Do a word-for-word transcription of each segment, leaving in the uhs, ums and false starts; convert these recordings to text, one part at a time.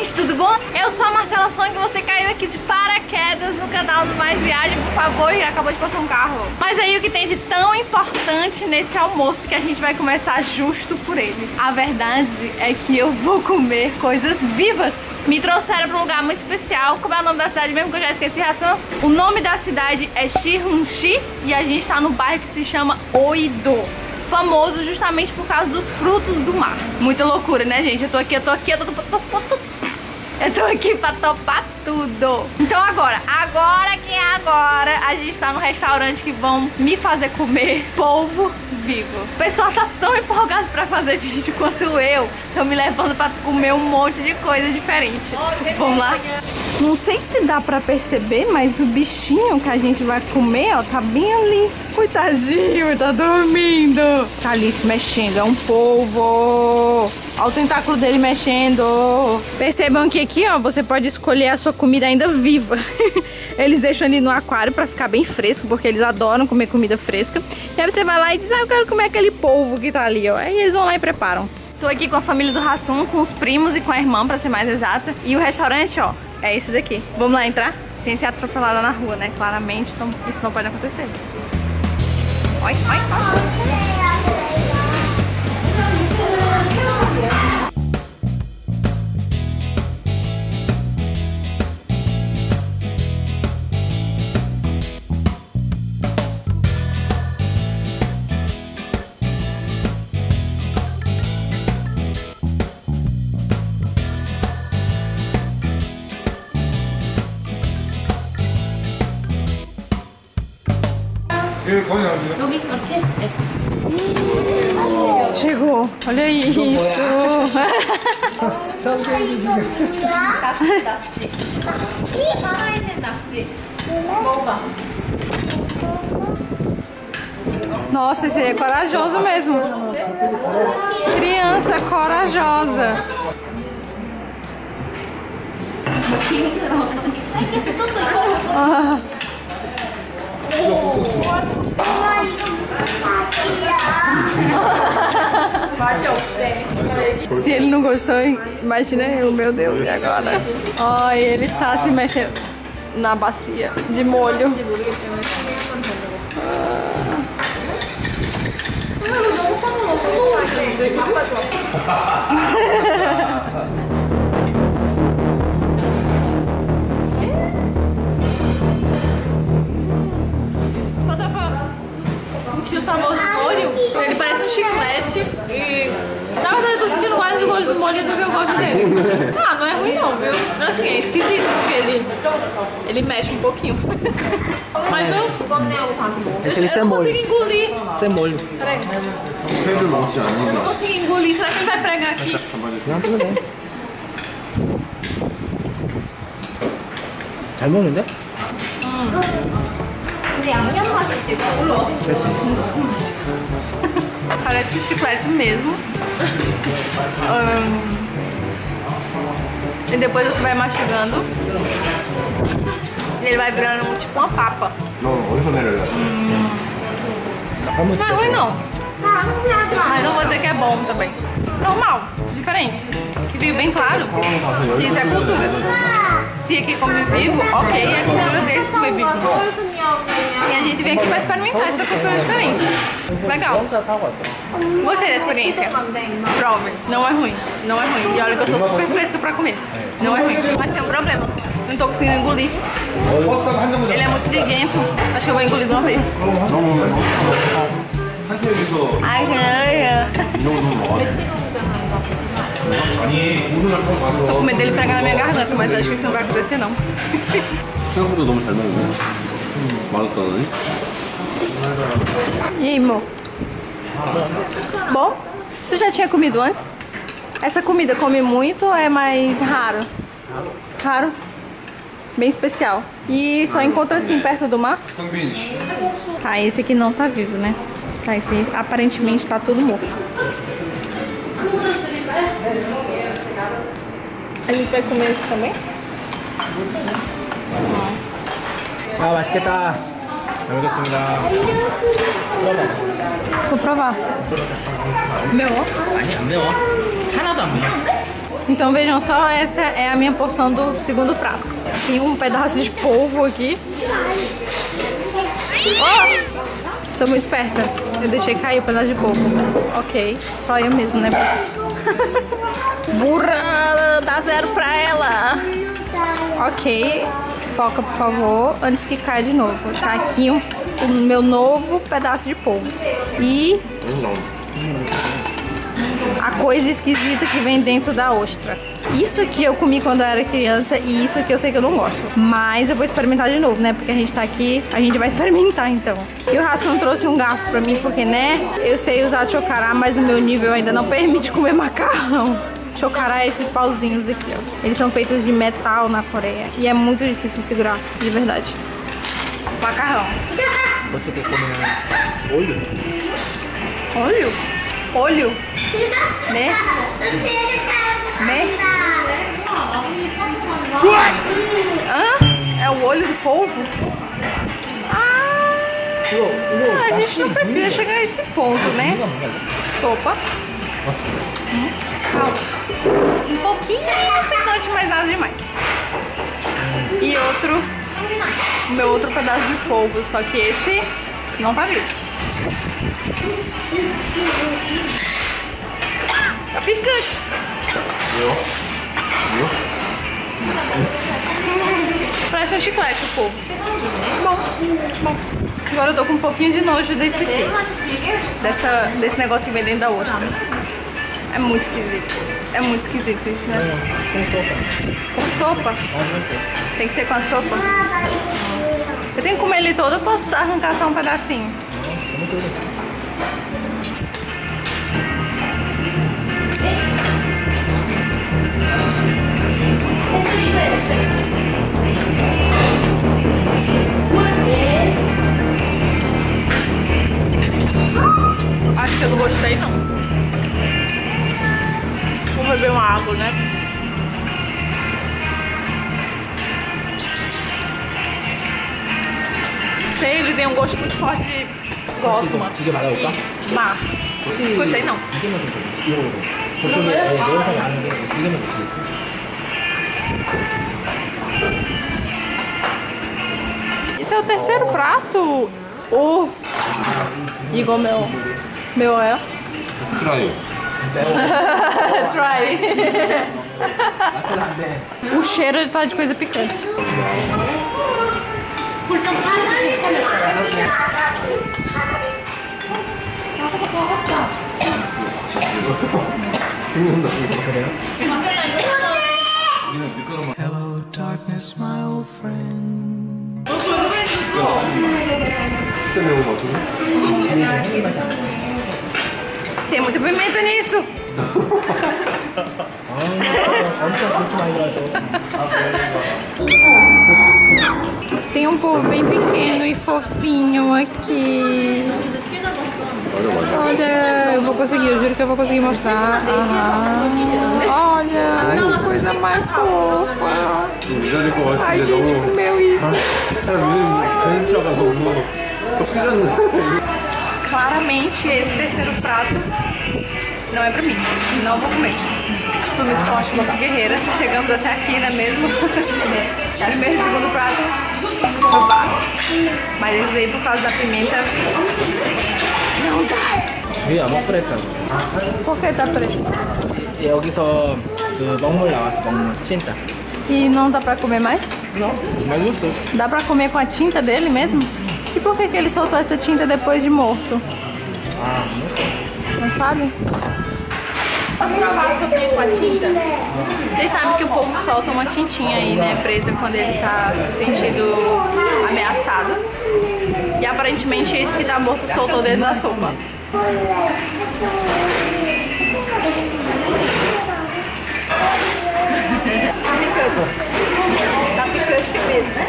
gente, tudo bom? Eu sou a Marcela Song e você caiu aqui de paraquedas no canal do Mais Viagem, por favor, e acabou de passar um carro. Mas aí o que tem de tão importante nesse almoço que a gente vai começar justo por ele? A verdade é que eu vou comer coisas vivas. Me trouxeram para um lugar muito especial. Como é o nome da cidade mesmo que eu já esqueci, Hassan? O nome da cidade é Chirunchi e a gente tá no bairro que se chama Oido. Famoso justamente por causa dos frutos do mar. Muita loucura, né, gente? Eu tô aqui, eu tô aqui, eu tô... tô, tô, tô, tô. Eu tô aqui pra topar tudo. Então agora, agora que é agora, a gente tá no restaurante que vão me fazer comer polvo vivo. O pessoal tá tão empolgado pra fazer vídeo quanto eu. Estão me levando pra comer um monte de coisa diferente. Vamos lá? Não sei se dá pra perceber, mas o bichinho que a gente vai comer, ó, tá bem ali. Coitadinho, tá dormindo. Tá ali se mexendo, é um polvo. Olha o tentáculo dele mexendo. Percebam que aqui, ó, você pode escolher a sua comida ainda viva. Eles deixam ali no aquário pra ficar bem fresco, porque eles adoram comer comida fresca. E aí você vai lá e diz, ah, eu quero comer aquele polvo que tá ali, ó. Aí eles vão lá e preparam. Tô aqui com a família do Hassum, com os primos e com a irmã, pra ser mais exata. E o restaurante, ó, é esse daqui. Vamos lá entrar? Sem ser atropelada na rua, né? Claramente, então isso não pode acontecer. Oi, oi, oi. 여기 이렇게? 네. chegou, olha isso. Nossa, esse aí é corajoso mesmo. Criança corajosa. Ah. Se ele não gostou, imagina eu, meu Deus, e agora? Olha, ele tá se mexendo na bacia de molho. Só dá pra sentir o sabor do molho. Ele parece um chiclete e... Na verdade eu tô sentindo mais o gosto do molho do que eu gosto dele. Ah, não é ruim não, viu? Assim, é esquisito porque ele... Ele mexe um pouquinho. Mas eu... Eu não consigo engolir. Sem molho. Peraí. Eu não consigo engolir. Será que ele vai pregar aqui? Não, tudo bem. 잘 먹는데? 근데 양념 맛이 몰라. Mussum 맛이야. Parece um chiclete mesmo. Hum. E depois você vai mastigando. E ele vai virando tipo uma papa. Hum. Não é ruim não. Mas não vou dizer que é bom também. Normal, diferente. Que vivo bem claro que isso é cultura. Se aqui come vivo, ok, é a cultura deles comer vivo. E a gente vem aqui pra experimentar essa cultura diferente. Legal. Gostei da experiência. Prove. Não é ruim. Não é ruim. E olha que eu sou super fresca pra comer. Não é ruim. Mas tem um problema. Não tô conseguindo engolir. Ele é muito liguento. Acho que eu vou engolir de uma vez. Ai, ai, ai. Tô com medo dele pegar na minha garganta, mas acho que isso não vai acontecer não. 생각보다 너무 잘 먹네. 맛없다네. E aí, amor? Bom? Tu já tinha comido antes? Essa comida come muito ou é mais raro? Raro? Bem especial. E só encontra assim perto do mar? Tá, esse aqui não tá vivo, né? Tá, esse aí aparentemente tá tudo morto. A gente vai comer esse também? 아, 맛있겠다. 잘 먹겠습니다. Vou provar. 매워? 아니, 안 매워. 하나도 안 매워. Então vejam só, essa é a minha porção do segundo prato. Tem um pedaço de polvo aqui. Oh! Sou muito esperta. Eu deixei cair o pedaço de polvo. Ok, só eu mesmo, né? Burra, dá zero pra ela. Ok, foca por favor, antes que caia de novo. Tá aqui um, o meu novo pedaço de polvo. E a coisa esquisita que vem dentro da ostra. Isso aqui eu comi quando eu era criança e isso aqui eu sei que eu não gosto. Mas eu vou experimentar de novo, né? Porque a gente tá aqui, a gente vai experimentar então. E o Hassan trouxe um garfo pra mim porque, né? Eu sei usar chocará, mas o meu nível ainda não permite comer macarrão. Chocará é esses pauzinhos aqui, ó. Eles são feitos de metal na Coreia. E é muito difícil de segurar, de verdade. Macarrão. Você quer comer olho? Olho? Olho? Né? Né? Hã? É o olho do polvo? Ah! A gente não precisa chegar a esse ponto, né? Sopa. Hum. Um pouquinho picante, mas nada demais. E outro, o meu outro pedaço de polvo, só que esse não tá vivo. Tá picante. Viu? Viu? Parece um chiclete o polvo. Bom, bom. Agora eu tô com um pouquinho de nojo desse aqui. Dessa, desse negócio que vem dentro da ostra. É muito esquisito. É muito esquisito isso, né? Com sopa. Com sopa? Tem que ser com a sopa? Eu tenho que comer ele todo ou posso arrancar só um pedacinho? Acho que eu não gostei não. Vou beber uma água, né? Sei, ele tem um gosto muito forte de gosma. 이게 맞아볼까? Má. Gostei não. 이게만 좀 이거 저쪽에 매운탕이 아는데 이게만 좀 Esse é o terceiro prato. Oh. Igual meu. Meu é. 트라이. Try. O cheiro ele tá de coisa picante. Hello, darkness, my old friend. Tem muita pimenta nisso. 엄청 고추 많이 들어가죠. Tem um povo bem pequeno e fofinho aqui. Olha, eu vou conseguir, eu juro que eu vou conseguir mostrar. Aham. Olha, é uma coisa mais fofa. Ai, gente, comeu isso. Claramente esse terceiro prato não é pra mim. Não vou comer. Fui muito forte, muito guerreira. Chegamos até aqui, não é mesmo? Primeiro e segundo prato, provados. Mas esse daí, por causa da pimenta, não dá. 이게 안 먹으랬다. Por que tá preto? 여기서 그 먹물 나왔어, 먹물. 찐따. E não dá pra comer mais? Não, mas gostoso. Dá pra comer com a tinta dele mesmo? E por que que ele soltou essa tinta depois de morto? Ah, não sei. Não sabe? Posso provar sobre com a tinta? Vocês sabem que o povo solta uma tintinha aí, né, preta, quando ele tá se sentindo ameaçado. E aparentemente esse que tá morto soltou dentro da sopa. Tá picante. Tá picante mesmo, né?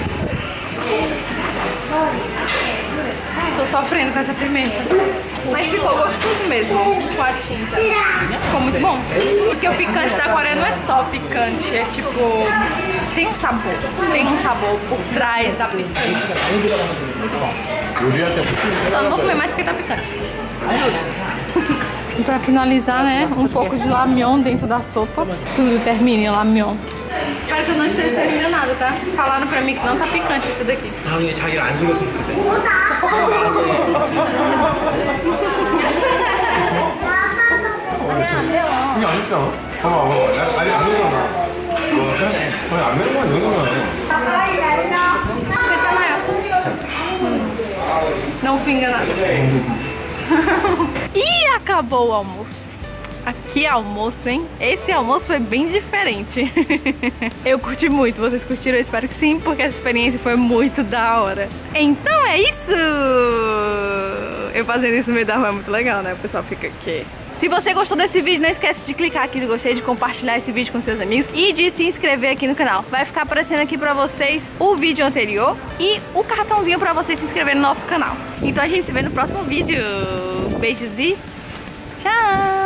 Tô sofrendo com essa pimenta. Mas ficou gostoso mesmo com a tinta. Ficou muito bom. Porque o picante da Coreia não é só picante, é tipo... tem um sabor. Tem um sabor por trás da picância. Muito bom. Só não vou comer mais porque tá picante. Juro. E pra finalizar, né, um pouco de lamion dentro da sopa. Tudo termina em lamion. Espero que eu não esteja sendo enganada, tá? Falaram pra mim que não tá picante isso daqui. 다음에 자기를 안 죽였으면 좋겠대. 이게 아니잖아. 봐봐, 봐봐. 아니, 안 되잖아. 아니, 안 되는 건 여기잖아. 괜찮아요. Não fui enganada. E acabou o almoço. Aqui é almoço, hein? Esse almoço foi bem diferente. Eu curti muito, vocês curtiram? Eu espero que sim, porque essa experiência foi muito da hora. Então é isso! Eu fazendo isso no meio da rua é muito legal, né? O pessoal fica aqui. Se você gostou desse vídeo, não esquece de clicar aqui no gostei, de compartilhar esse vídeo com seus amigos e de se inscrever aqui no canal. Vai ficar aparecendo aqui pra vocês o vídeo anterior e o cartãozinho pra vocês se inscreverem no nosso canal. Então a gente se vê no próximo vídeo. Beijos e tchau!